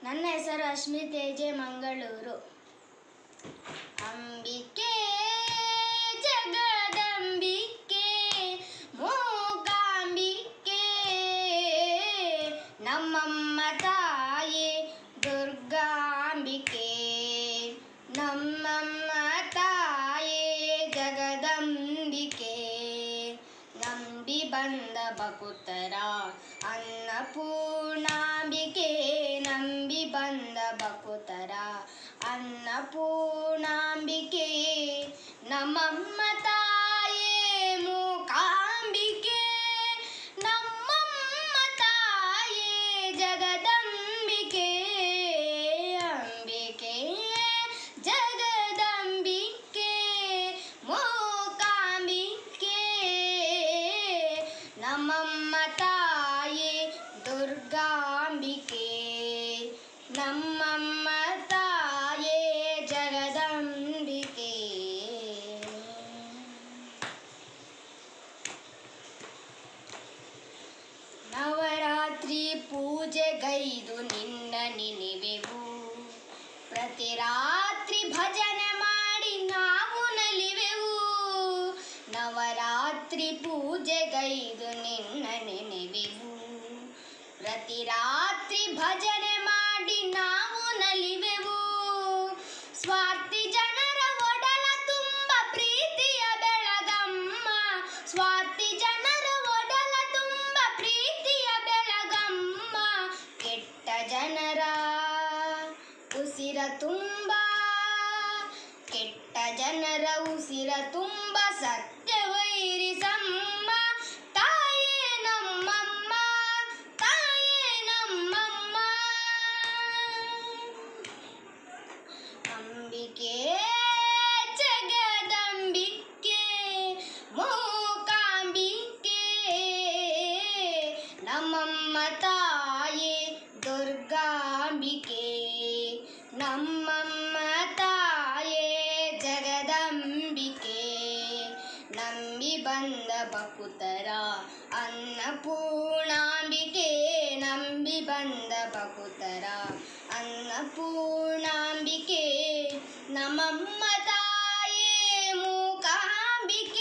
ನನ್ನ ಹೆಸರು ಅಶ್ಮಿ ತೇಜೆ ಮಂಗಳೂರು. ಅಂಬಿಕೆ ಜಗದಂಬಿಕೆ ಮೂಕಾಂಬಿಕೆ ನಮ್ಮಮ್ಮ ತಾಯಿ ದುರ್ಗಾಂಬಿಕೆ, ನಮ್ಮಮ್ಮ ತಾಯಿ ಜಗದಂಬಿಕೆ. ನಂಬಿ ಬಂದ ಭಕ್ತರ ಅನ್ನಪೂರ್ಣಾಂಬಿಕೆ, ನಂಬಿ ಬಂದ ಭಕ್ತರ ಅನ್ನಪೂರ್ಣಾಂಬಿಕೆ. ನಮ್ಮಮ್ಮ ತಾಯೇ ಮೂಕಾಂಬಿಕೆ, ನಮ್ಮಮ್ಮ ತಾಯೇ ಜಗದಂಬಿಕೆ. ಅಂಬಿಕೆ ಜಗದಂಬಿಕೆ ಮೂಕಾಂಬಿಕೆ ನಮ್ಮಮ್ಮ ತಾಯಿ ದುರ್ಗಾಂಬಿಕೆ, ನಮ್ಮಮ್ಮ ತಾಯೇ ಜಗದಂಬಿಕೆ. ನವರಾತ್ರಿ ಪೂಜೆಗೈದು ನಿನ್ನ ನೆನೆವೆವು, ಪ್ರತಿ ರಾತ್ರಿ ಭಜನೆ ಮಾಡಿ ನಾವು ನಲಿವೆವು. ನವರಾತ್ರಿ ಪೂಜೆಗೈದು ನಿನ್ನ ನೆನೆವೆವು, ಪ್ರತಿ ರಾತ್ರಿ ಭಜನೆ ಮಾಡಿ ನಾವು ನಲಿವೆವು. ಸ್ವಾರ್ಥಿ ಜನರ ಒಡಲ ತುಂಬ ಪ್ರೀತಿಯ ಬೆಳಗಮ್ಮ, ಸ್ವಾರ್ಥಿ ಜನರ ಒಡಲ ತುಂಬ ಪ್ರೀತಿಯ ಬೆಳಗಮ್ಮ. ಕೆಟ್ಟ ಜನರ ಉಸಿರ ತುಂಬ, ಕೆಟ್ಟ ಜನರ ಉಸಿರ ತುಂಬ ಸತ್ಯವೈರಿಸಮ್ಮ. ತಾಯೇ ನಮ್ಮಮ್ಮ, ತಾಯೇ ನಮ್ಮಮ್ಮ. ಅಂಬಿಕೆ ಜಗದಂಬಿಕೆ ಮೂಕಾಂಬಿಕೆ ನಮ್ಮಮ್ಮ ತಾಯೇ ದುರ್ಗಾಂಬಿಕೆ, ನಮ್ಮಮ್ಮ ತಾಯೇ ಜಗದಂಬಿಕೆ. ನಂಬಿ ಬಂದ ಭಕ್ತರ ಅನ್ನಪೂರ್ಣಾಂಬಿಕೆ, ನಂಬಿ ಬಂದ ಭಕ್ತರ ಅನ್ನಪೂರ್ಣಾಂಬಿಕೆ. ನಮ್ಮಮ್ಮ ತಾಯೇ ಮೂಕಾಂಬಿಕೆ.